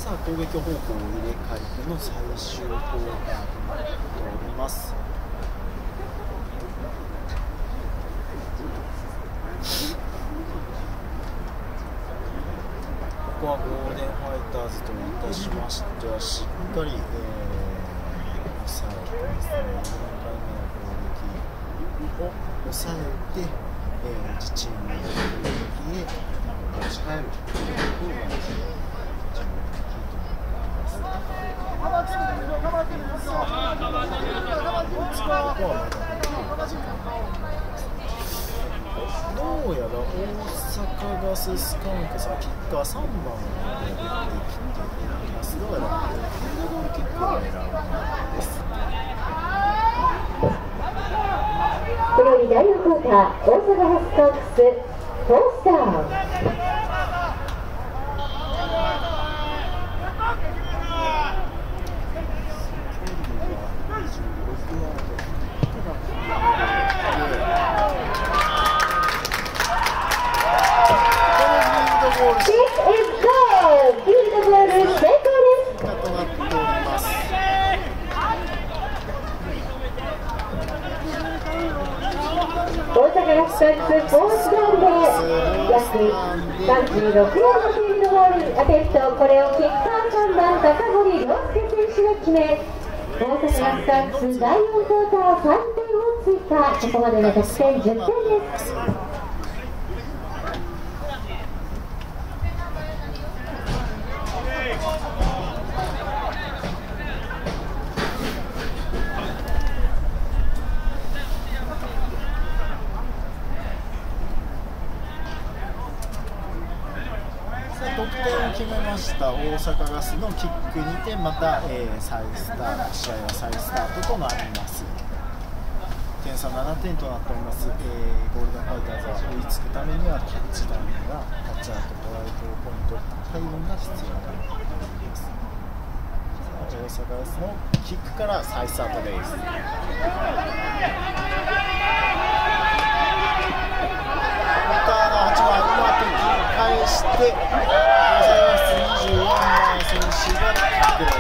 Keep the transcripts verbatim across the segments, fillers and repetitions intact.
さあ攻撃方向を入れ替えての最終コーナーとなっております。ここはゴールデンファイターズといたしましてはしっかり、えー、抑えてですね、よんかいめの攻撃を抑えて、えー、自チームの攻撃へ持ち帰るということが非常にキーとなっています。さあ、追いつくことはまだできる時間があります。どうやら大阪ガススカンクさん、キッカーさんばんで出てきています。どうやらフィールドゴールキックを狙うようです。 このよにだいよんクォーター、大阪ガススカンクスフォースター。大阪ガススカンクスフォースダウンで約さんじゅうろくヤードフィールドゴールアテンプト、これをキッカーさんばん高堀亮介選手が決め、大阪ガススカンクスだいよんクォーターさんてんを追加。ここまでの得点じゅってんです。 得点を決めました大阪ガスのキックにてまた、えー、再スタート、試合は再スタートとなります。点差ななてんとなっております。えー、ゴールデンファイターズは追いつくためにはタッチダウンがタッチアウト、トライフォーポイント対応が必要となっております。さあ大阪ガスのキックから再スタートです。返して大阪ガスにじゅうよんばん選手がキック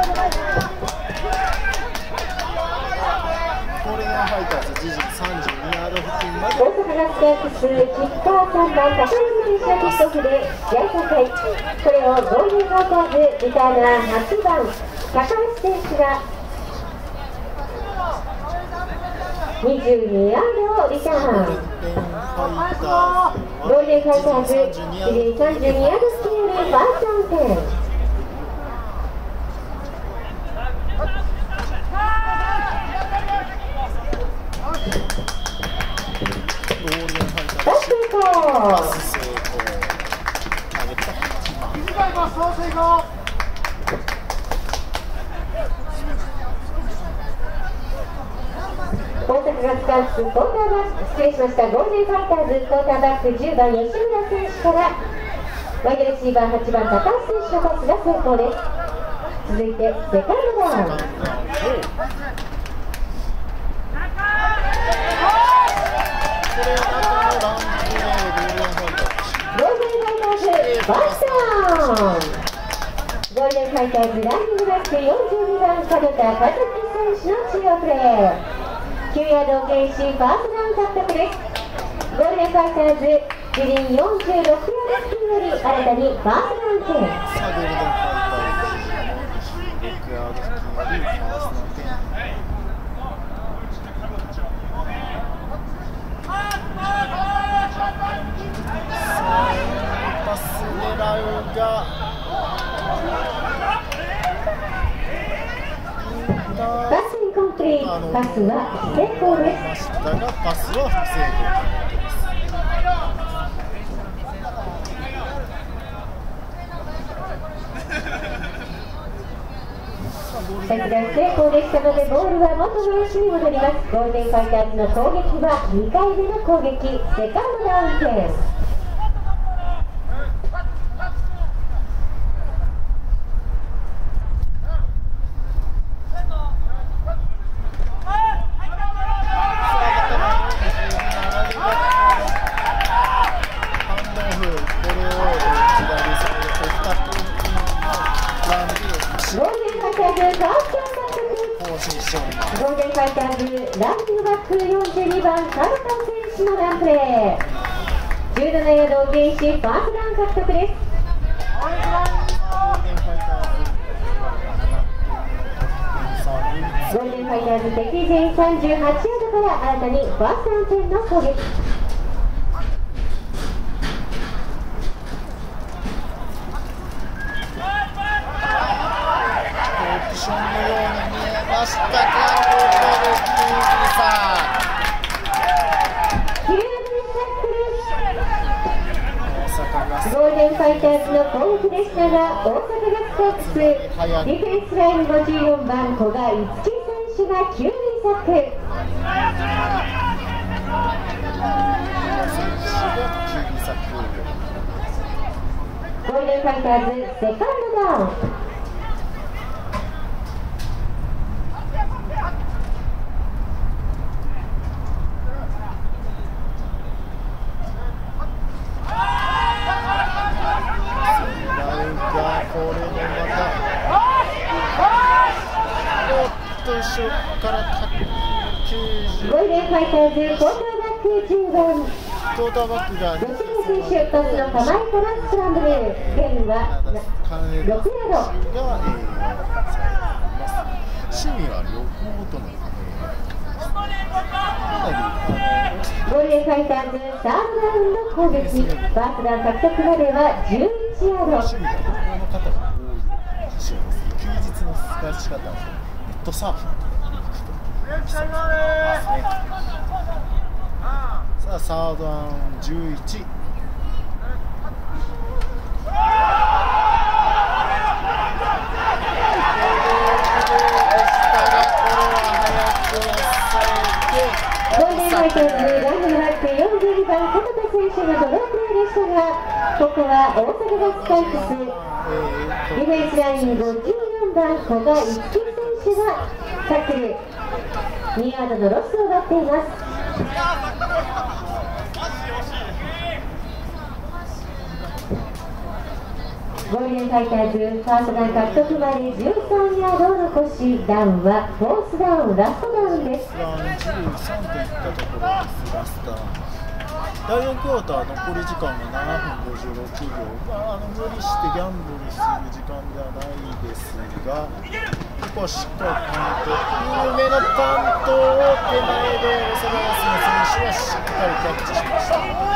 ゴールデンファイターズ自陣さんじゅうにヤード付近まで大阪ガススカンクスキッカーさんばん高堀選手のキックオフでやりたい。これをゴールデンファイターズリターナーはちばん高橋選手がにじゅうにヤードをリターン。ゴールデンファイターズ自陣さんじゅうにヤード付近よりファーストダウン点。パス成功。 パス成功。上げたはちばん。 大阪ガススカンクスクォーターバック、失礼しました、ゴールデンファイターズクォーターバックじゅうばん吉村選手からワイドレシーバーはちばん高橋選手のパスが成功です。続いてセカンドダウン。ゴールデンファイターズファーストダウン。ゴールデンファイターズランニングバックよんじゅうにばん角田和樹選手の中央プレー。きゅうヤードを経由しファーストダウン獲得です。ゴールデンファイターズ自陣よんじゅうろくヤード付近より新たにファーストダウン点。 さあゴールデンファイターズろくヤード付近よりファーストダウン点。さあパス狙うがパスインコンプリート、パスは成功です。 だがパスは不成功となっています。 パスが成功でしたのでボールは元の位置に戻ります。ゴールデンファイターズの攻撃はにかいめの攻撃、セカンドダウン点。 これを左サイド、 しみしております。 ゴールデンファイターズランニングバックよんじゅうにばんカルタ選手のランプレー、じゅうななヤードをゲインしファーストダウン獲得です。ゴールデンファイターズ敵陣さんじゅうはちヤードから新たにファーストダウン点の攻撃。 オプションのように見えましたが、ここでキーさゴールデンファイターズの攻撃でしたが、大阪ガスカープスディフェンスラインごじゅうよんばん古賀一樹選手がきゅう塁サック。ゴールデンファイターズセカンドダウン。 後ろからきゅうじゅうゴールデンファイターズクォーターバックじゅうばんクォーターバックが吉野選手トスの構えからスクランブル、ゲインはろくヤード。 趣味は旅行とのゴールデンファイターズサードダウンの攻撃、ファーストダウン獲得まではじゅういちヤード。 趣味が旅行の方が多い機種です。休日の過ごし方はネットサーフィンさあサードダウンじゅういち。 ゴールデンファイターズランニングバックよんじゅうにばん角田選手のドロープレーでしたが、ここは大阪ガスカープスディフェンスラインごじゅうよんばん古賀一樹選手がタックル、にヤードのロスを奪っています。ゴールデンファイターズファーストダウン獲得までじゅうさんヤードを残し、ダウンはフォースダウンラストダウンです。 じゅうさんといったところです。ラスターだいよんクォーター残り時間がななふんごじゅうろくびょう、まあ、あの無理してギャンブルする時間ではないですが、ここはしっかりパント、緩めのパントを手前で大阪ガスの選手はしっかりキャッチしました。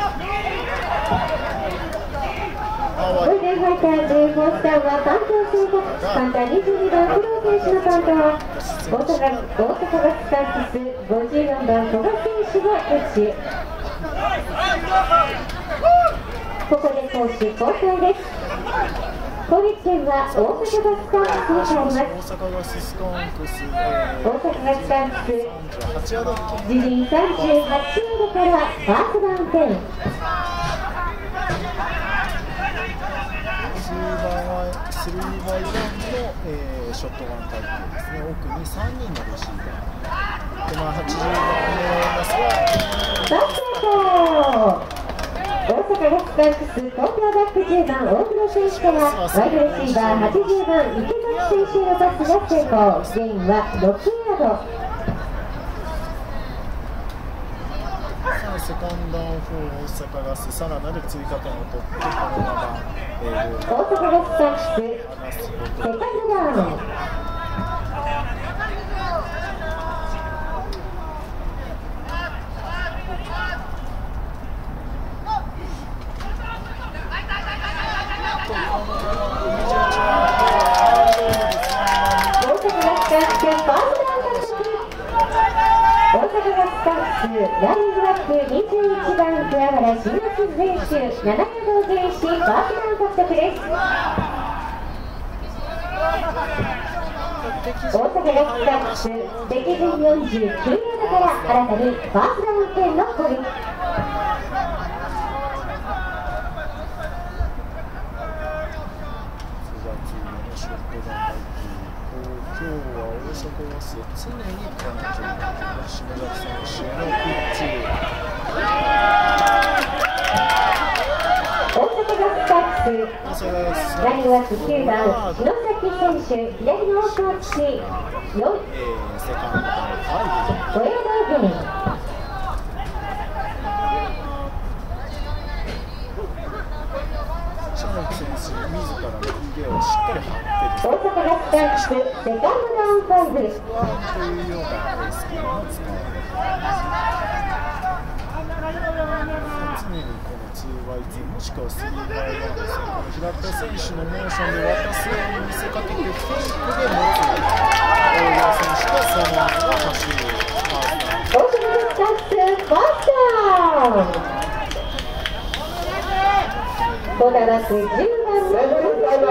ゴールデンファイターズフォースダウンはパントを選択、パンターにじゅうにばん工藤選手のパントは大阪ガスカープスごじゅうよんばん古賀選手がキャッチ。ここで攻守交代です。攻撃権は大阪ガスカープスに入ります。 大阪ガススカンクス、 大阪ガスカープス自陣さんじゅうはちヤードからファーストダウン点。 スリーバイワンの、えー、ショットガン体系ですね。奥にさんにんのレシーバーで、まあ、はちじゅうばんを狙いますが、 バックアウト。大阪ガスカープスクォーターバックじゅうばん大黒選手からワイドレシーバーはちじゅうばん池崎選手へのパスが成功、ゲインはろくヤード。 セカンドダウンフォー大阪ガス、さらなる追加点を取ってこのまま、えー、 大阪ガスカープスセカンドダウン。大阪ガスカープスランニングバックにじゅういちばん桑原慎之選手ななヤードをゲインしファーストダウン獲得です。大阪ガスカープス敵陣よんじゅうきゅうヤードから新たにファーストダウン点の攻撃。 今日は大阪ガス常に環境島崎選手のピッチ。 大阪ガスタックスラインワークきゅうばん篠崎選手左の奥をつきよん、 えー、セカンドダウンファイブ、 ごヤードゲイン。 篠崎選手自らの腕をしっかり張って大阪ガスタックスセカンドダウンファイブ。 ワンというようなスキルも使われています。常にこの ツーバイツー もしくは スリーバイワン ですね、この平田選手のモーションで渡すように見せかけてフェイクで持つ大岩選手がそのまま走る大阪ガスタックスバスターン。コーターバックじゅうばんの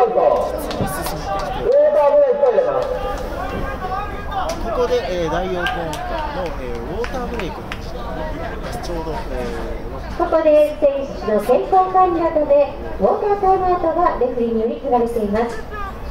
ここで、えー、大陽コーンカーの、えー、ウォーターブレイクの時間にちょうど、えー、 ここで選手の先行管理などでウォータータイムアウトがレフェリーにより取られています。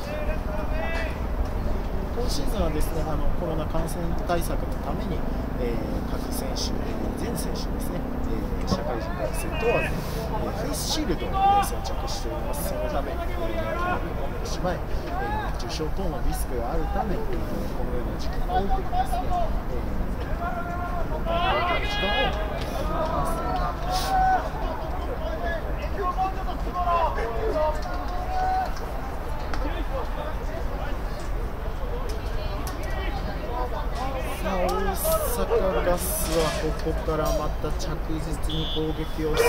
今シーズンはですね、あのコロナ感染対策のために、えー、各選手、全選手ですね、えー、社会人学生問わず、えー、フェイスシールドを、えー、装着しております。そのため、えー、しまい、えー、熱中症等のリスクがあるため、えー、このような時期においてもですね、えー、問題の時間を使います。さあ、大阪ガスはここからまた着実に攻撃を進めて、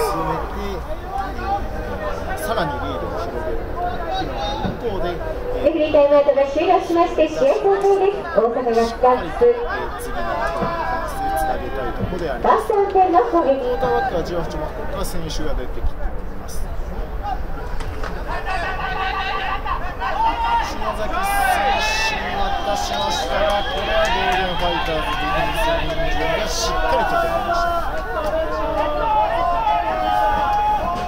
えー、さらにリードを広げることができる一方で、えー、 レフェリータイムアウトが終了しまして試合再開です。大阪ガスタックス、 えー、次のディフェンスへつなげたいところであります。 バスター点の攻撃。 クォーターバックはじゅうはちばん岡選手が出てきております。篠崎選手に渡しましたが、これはゴールデンファイターズディフェンス人数がしっかりと止めました。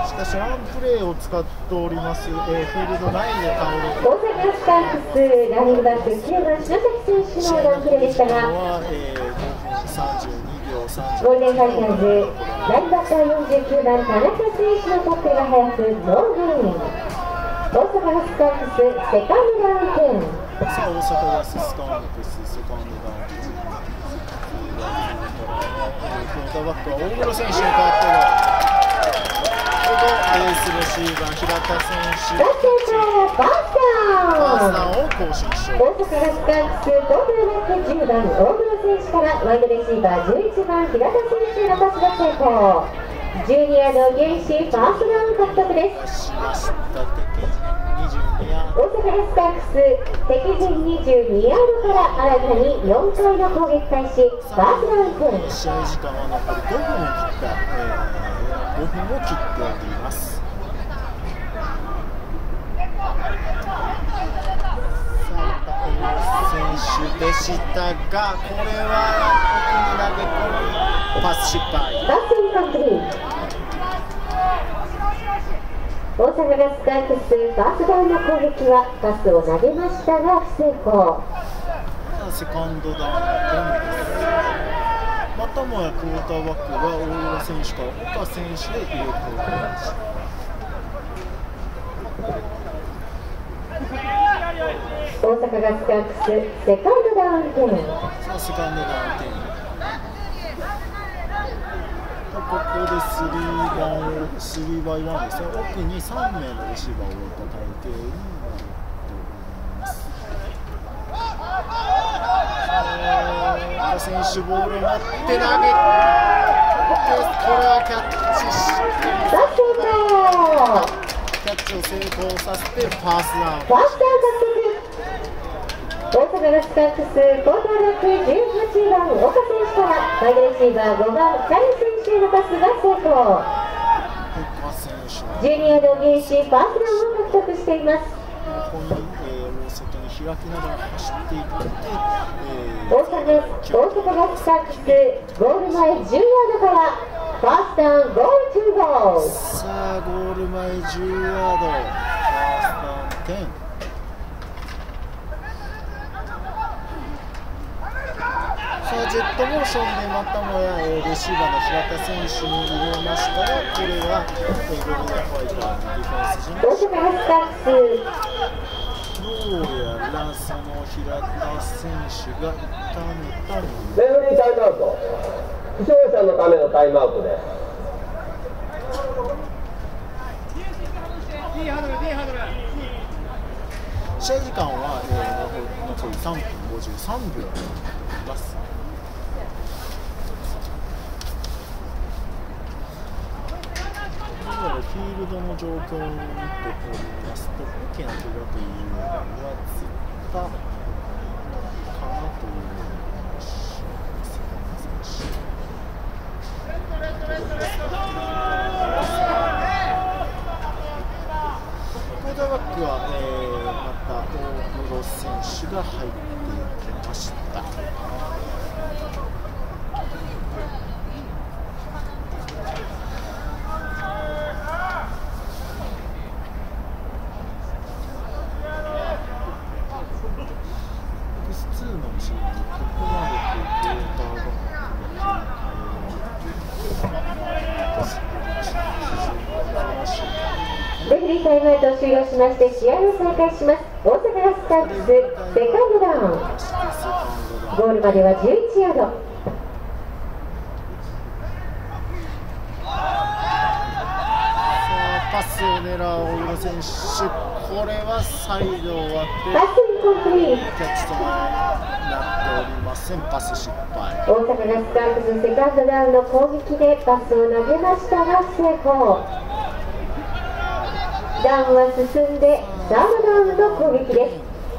しかしワンプレーを使っております、えー、フィールド内で倒れて大阪ガスタックスランニングバックきゅうばん篠崎選手のワンプレーでしたが、 えー、ごふんさんじゅうにびょうさんじゅうゴールデンファイターズラインバッターよんじゅうきゅうばん田中選手のタックルが速くノーゲイン。大阪ガスタックスセカンドダウンテン。 さあ、大阪ガススカンクスセカンドダウンテン。クォーターバックは大室選手に変わってこのエースレシーバー平田選手バスターバスターンを更新しよう。 大阪ガスタックスコーターバックじゅうばん大室選手からワイドレシーバーじゅういちばん平田選手へのパスが成功。じゅうにヤードをゲインしファーストダウン獲得です。 しました敵にじゅうにヤード。 大阪ガスタックス敵陣にじゅうにヤードから新たによんかいの攻撃開始。ファーストダウンテン。 試合時間は残りごふんを切った、えー、ごふんを切っております。選手でしたが、これは奥に投げ込みパス失敗。 バスインコンプリート。大阪ガスタックスファーストダウンの攻撃はパスを投げましたが不成功。 セカンドダウンです。またもやクォーターバックが大岩選手から岡選手で入れ替わりました。 大阪ガスタックスセカンドダウンテン。 さあ、セカンドダウンテン。ここでスリーバンスリーバイワンですね。奥にさんめいのレシーバーを置いた体型になっております。岡選手ボールを持って投げて、これはキャッチしてキャッチを成功させてファーストダウン。 ファーストダウン獲得。大阪ガスタックスコーターバックじゅうはちばん岡選手からワイドレシーバーごばんチャイ選手へのパスが成功。じゅうにヤードをゲインしファーストダウンを獲得しています。 ここに、えー、外に開きながら走っていって、えー、 大阪大阪ガスタックスゴール前じゅうヤードからファーストダウンゴールツーゴール。 さあ、ゴール前じゅうヤードファーストダウンテン。さあ、 ジェットモーションでまたもや、えー、レシーバーの平田選手に入れましたが、これは、えー、ゴールデンホワイターのディフェンス陣がどうやらその平田選手が痛めたのでレフェリータイムアウト、負傷者のためのタイムアウトです。 試合時間は、えー、残りさんぷんごじゅうさんびょうとなっています。フィールドの状況を見ておりますと、大きな怪我というよりはつったかなという印象です。クォーターバックは、えー、また大室選手が入っていきました。 レフェリータイムアウトを終了しまして試合を再開します。大阪ガスタークスセカンドダウン、ゴールまではじゅういちヤード。 パスを狙う大室選手、これはサイドを割ってパスインコンプリート、 キャッチとなっておりません。パス失敗。 大阪ガスタークスセカンドダウンの攻撃でパスを投げましたが成功。ダウンは進んでサードダウンの攻撃です。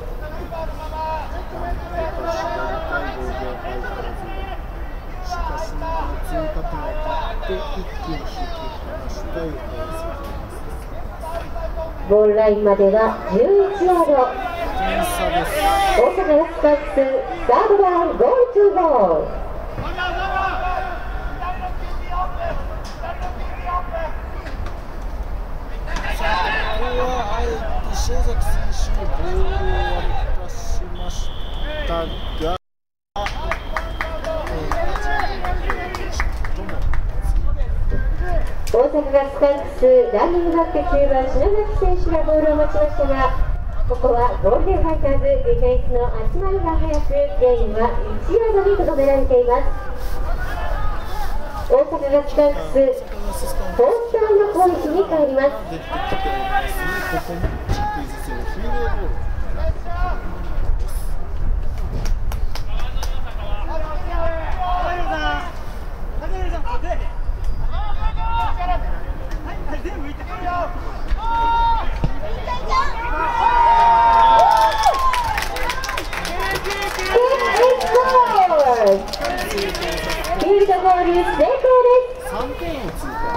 しかしながら追加点を取って一気に引き離したいゴールラインまではじゅういちヤード。 点差です。 大阪ガスタークスサードダウンゴールツーゴール。 石崎選手にボールを渡しましたが、 大阪ガスタークスランニングバックきゅうばん篠崎選手がボールを持ちましたが、ここはゴールデンファイターズディフェンスの集まりが早くゲインはいちヤードにとどめられています。大阪ガスタークスフォースダウンの攻撃に入ります。 ここもチップイズ戦のフィールドゴールを狙っているです。 フィールドゴール成功です。 さんてんを追加。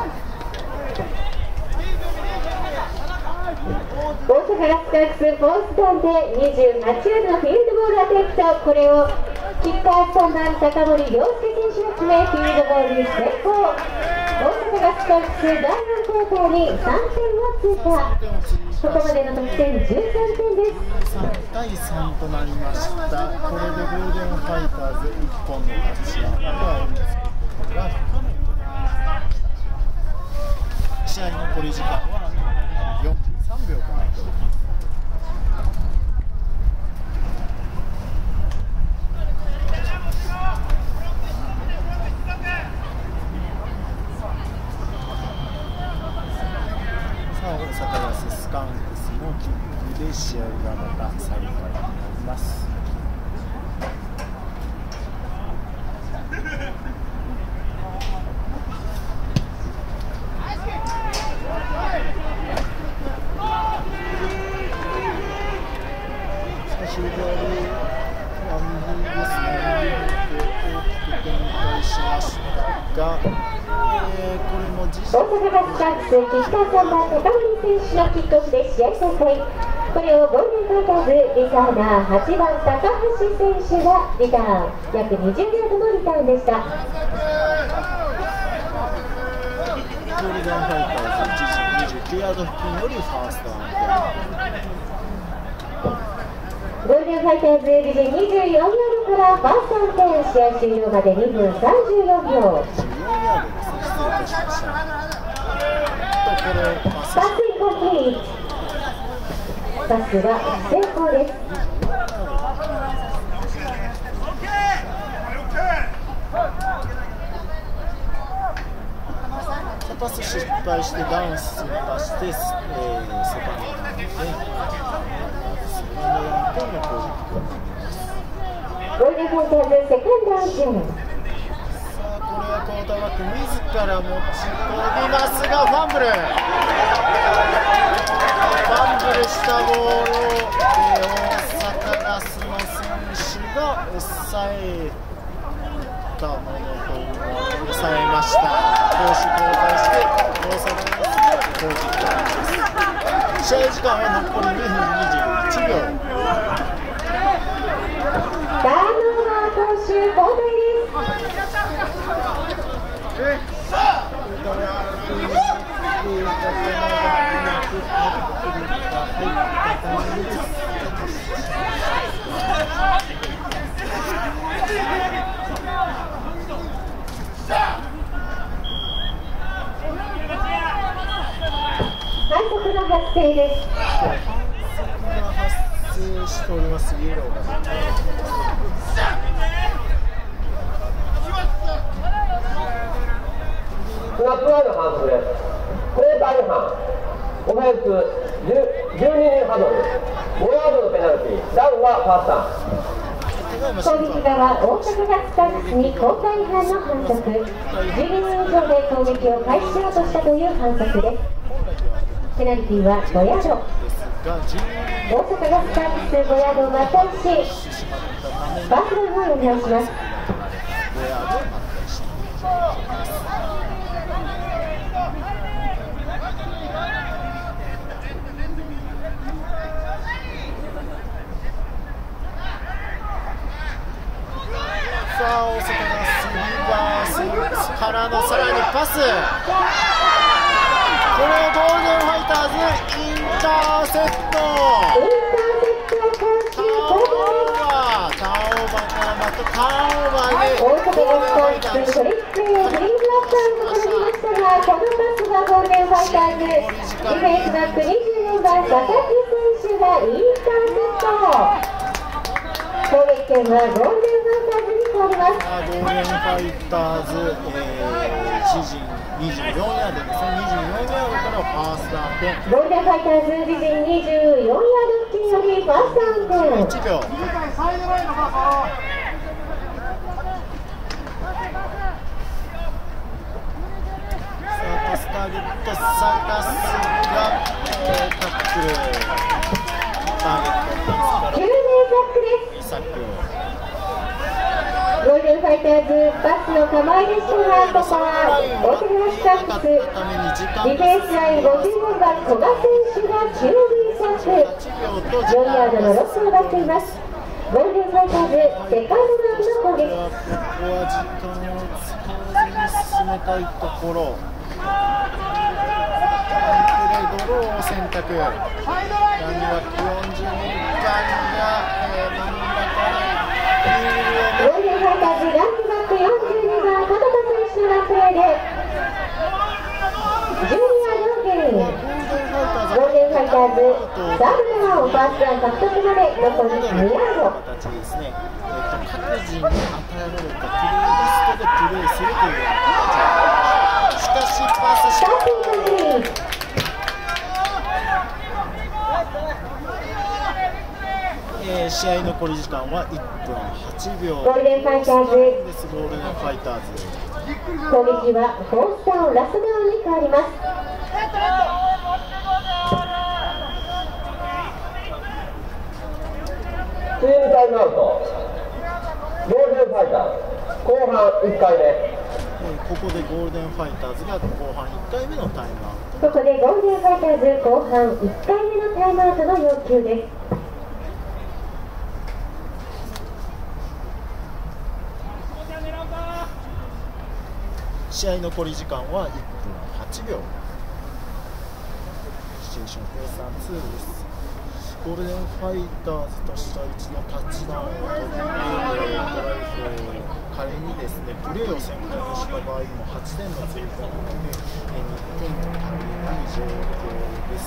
大阪ガスタークスフォースダウンでにじゅうはちヤードのフィールドゴールアテンプト、これをキッカーさんばん高森亮介選手が決めフィールドゴール成功。大阪ガスタークスだいよんクォーターにさんてんを追加。ここまでの得点じゅうさんてんです。 さんたいさんとなりました。これでゴールデンファイターズいっぽんの勝ち上がりは追いつくことが不可能となりました。試合残り時間はよんぷんさんびょうとなっております。さあ、大阪ガススカンクスのキックで試合がまた再開になります。左ワンビーですね、大きく展開しましたが、えー、これも自大阪ガスタークスキッカーさんばん高森選手のキックオフで試合再開。これをゴールデンファイターズリターナーはちばん高橋選手がリターン、約にじゅうヤードのリターンでした。 ゴールデンファイターズ自陣にじゅうきゅうヤード付近よりファーストアウト。 ゴールデンファイターズ自陣にじゅうよんヤードからファーストアンテン、試合終了までにふんさんじゅうよんびょう。 じゅうよんヤードですね。失礼いたしました。とこれパスパスインコンプリート。パスが成功です。 パス失敗してダウン進みまして、えー、セカンドダウンでそれでよんてんの攻撃が入ります。 ゴールデンファイターズセカンドダウンチーム。 さあこれはクォーターバック自ら持ち込みますがファンブルファンブルしたボールを、えー、大阪ガスの選手が抑えたものと抑えました。攻守交代して大阪ガスが攻撃となります。試合時間は残りにふんにじゅういちびょう。 ターンオーバー攻守交代です反則の発生です。 反則が発生しております。イエローが出ています。 スナップラインの反則です。プレーター違反、オフェンスじゅうににんハドル、ごヤードのペナルティー、ダウンはファーストダウン。 攻撃側、大阪ガスタックスに交代違反の反則。じゅうににん以上で攻撃を開始しようとしたという反則です。ペナルティーはごヤード。大阪ガスタックスごヤードをまたいし、バックダウンをお願いします。 さあ大阪ガスリバースからのさらにパス、これをゴールデンファイターズインターセット。 インターセットターンオーバーターンオーバーからまたターンオーバーで大阪ガスタックストリックプレーをグリーンブロッカーに取りましたが、このパスがゴールデンファイターズディフェンスバックにじゅうよんばん佐々木選手がインターセット。攻撃権はゴールデンファイターズに変わります。 ゴールデンファイターズ、えー、自陣にじゅうよんヤードですね。にじゅうよんヤードからファーストアンテン。 ゴールデンファイターズ自陣にじゅうよんヤード付近よりファーストアンテン。 いちびょう。さあパスターゲット探すが、えー、タックルターゲットからきゅうめいザックです。 イサク。 ゴールデンファイターズパスの構えでしたが、ここは大阪ガスタックスディフェンスラインごじゅうよんばん古賀選手がきゅうびサック、よんヤードのロスを奪っています。ゴールデンファイターズセカンドダウンの攻撃。 ここは時間を使わずに進めたいところ。ドローを選択。ランニバックよんじゅうにばんが、えー、真ん中にゴールデンファイターズランニバックよんじゅうにばん門田選手のランプレーでじゅうにヤードのゲイン。ゴールデンファイターズサードダウン、ファーストダウン獲得まで残りにヤード。 形ですね。えっと各人に与えられたプレーリストでプレーするという形。しかしパスしスターティングリー。 えー、試合残り時間はいっぷんはちびょう。 ゴールデンファイターズゴールデンファイターズ攻撃はフォースダウン、ラストダウンに変わります。 チームタイムアウト。ゴールデンファイターズ後半いっかいめ。 ここでゴールデンファイターズが後半いっかいめのタイムアウここでゴールデンファイターズ後半いっかいめのタイムアウトの要求です。 試合残り時間はいっぷんはちびょう。シチュエーション計算ツーです。 ゴールデンファイターズとしては一度タッチダウンを取って、えー、ドライブ仮にですねプレーを選択した場合もはちてんの追加なので、えー、にてんと足りない状況です。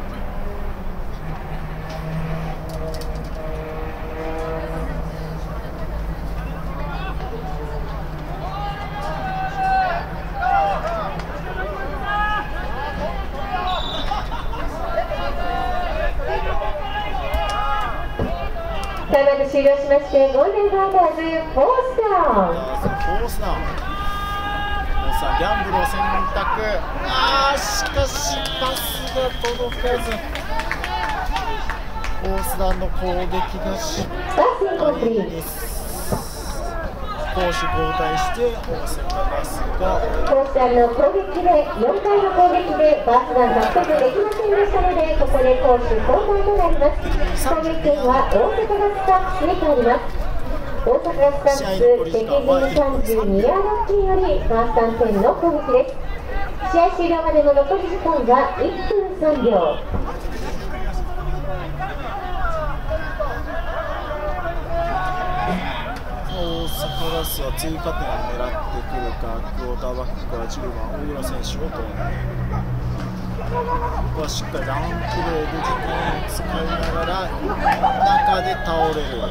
タイムアウト終了しまして、ゴールデンファイターズフォースダウン。 フォースダウン。さあギャンブルを選択。ああしかしパスが届かず。フォースダウンの攻撃が失敗です。攻守交代して大阪ガスがフォースダウンの攻撃でよんかいの攻撃でファーストダウン獲得できませんでしたので、ここで攻守交代となります。攻撃権は大阪ガスタックスに変わります。大阪ガスタックス敵陣さんじゅうにヤード付近よりファーストダウン点の攻撃です。試合終了までの残り時間はいっぷんさんびょう。 大阪ガスは追加点を狙ってくるか、クォーターバックからじゅうばん大浦選手を投入。ここはしっかりランプレーで時間を使いながら中で倒れる。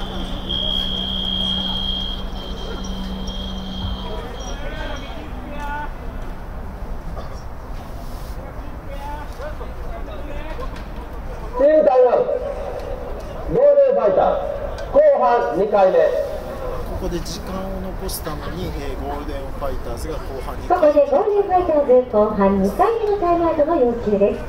チームタイムアウト。ゴールデンファイター後半にかいめ。 ここで時間を残すために、えー、ゴールデンファイターズが後半にここでゴールデンファイターズ後半にかいめのタイムアウトの要求です。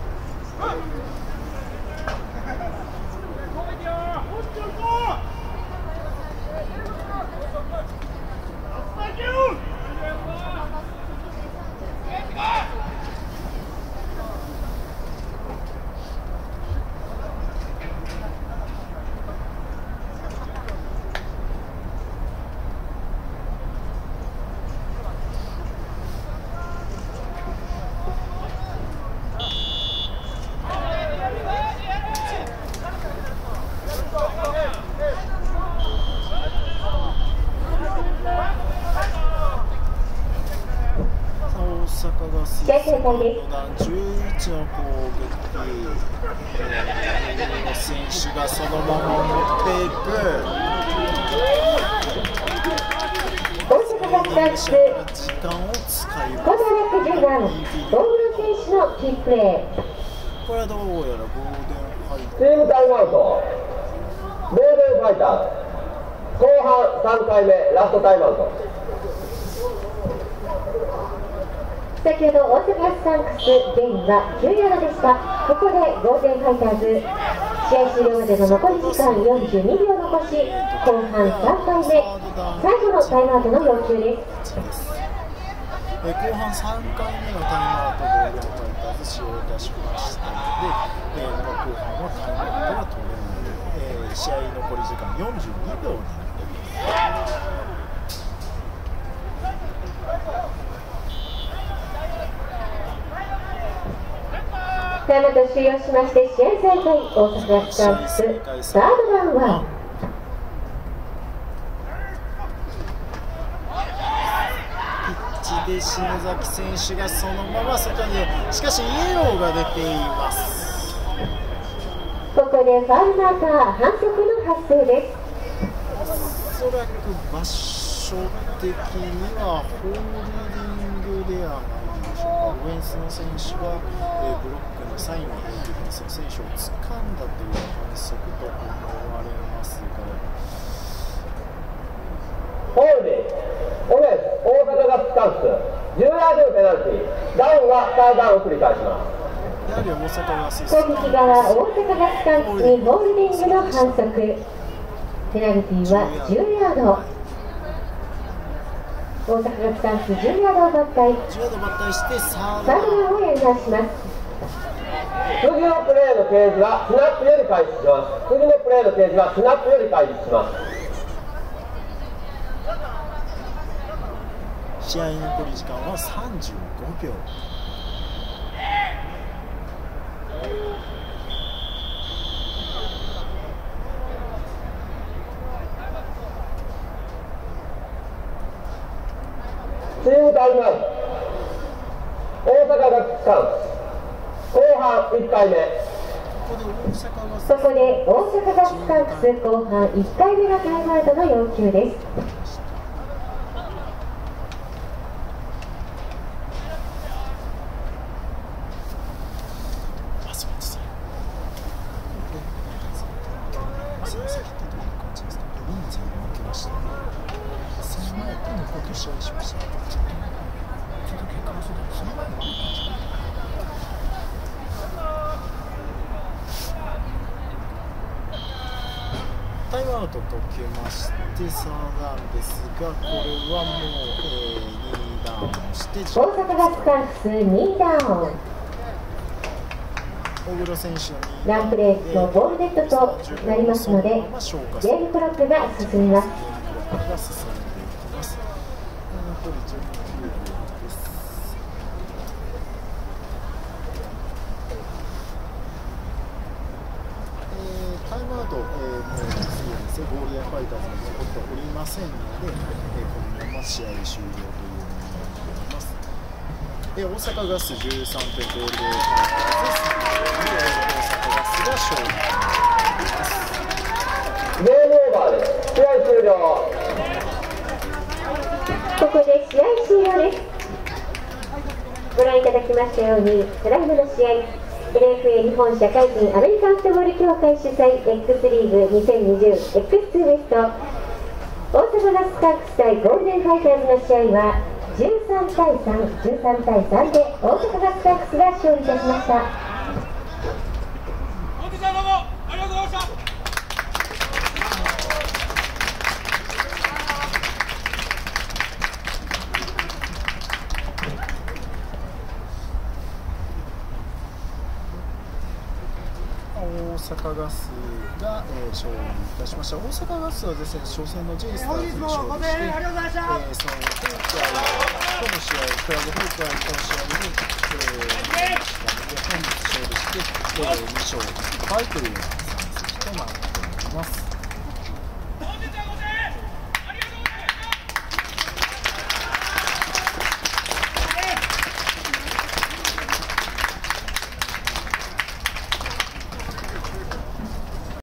試合再開です。 じゅういちの攻撃、えー、選手がそのまま持っていく。 大阪ガスタックス時間を使います。 コーナーバックじゅうばん大室選手のキープレー。 これはどうやらゴールデンファイターチームタイムアウト。ゴールデンファイターズ後半さんかいめラストタイムアウト。 先ほど大阪ガスタックスゲームはきゅうヤードでした。ここでゴールデンファイターズ試合終了までの残り時間よんじゅうにびょう残し、後半さんかいめ最後のタイムアウトの要求です。 え後半さんかいめのタイムアウトゴールデンファイターズ使用いたしましたので、えー、後半はタイムアウトが取れない、えー、試合残り時間よんじゅうにびょうになっています。 タイムアウト終了しまして試合再開。大阪ガスタックスサードダウンはで篠崎選手がそのまま外に、しかしイエローが出ています。 ここでファウルマーカー反則の発生です。 おそらく場所的にはホールディングではないでしょうか。オフェンスの選手が、えー、ブロックの際にディフェンスの選手を掴んだという反則と思われますが、 ホールディングオフェンス大阪ガスタンスじゅうヤードのペナルティー、ダウンはサードダウンを繰り返します。 やはり大阪ガス攻撃側大阪ガスタンスにホールディングの反則、ペナルティーはじゅうヤード。大阪ガスタンスじゅうヤードを抜体じゅうヤード抜体してサードダウンをエンダーします。 次のプレーの掲示はスナップより開始します。次のプレーの掲示はスナップより開始します。 試合残り時間はさんじゅうごびょう。 タイムアウト。大阪ガスカン後半いっかいめ。 そこで大阪ガスカンクス後半いっかいめのタイムアウトの要求です。 タイムアウト解けましてさんダウンですが、これはもう、えー、にダウンして大阪ガスカンクスにダウン。 大黒選手のランプレースのボールデッドとなりますので、ゲームクロックが進みます。 ゲームクロックが進んでいきます。残りじゅうきゅうびょうです。えー、タイムアウト、えー、もうすでにですね、ゴールデンファイターズに残っておりませんので、えー、このまま試合終了ということになります。えー、大阪ガスじゅうさんてん、ゴールデンファイターズです。大阪ガスが勝利となります。 ゲームオーバーです。試合終了。 ここで試合終了です。ご覧いただきましたように、ただいまの試合、エルエフエー 日本社会人アメリカンフットボール協会主催 X リーグにせんにじゅうエックスツー ウエスト大阪ガスカンクス対ゴールデンファイターズの試合はじゅうさんたいさん、じゅうさんたいさんで大阪ガスカンクスが勝利いたしました。 大阪ガスが、えー、勝利いたしました。大阪ガスはですね、初戦の J スターズに勝利して、えー、その後、クラブホーク相手の試合、クラブホーク相手の試合に、えー、本日勝利して、えー、に勝いっぱいという成績となっております。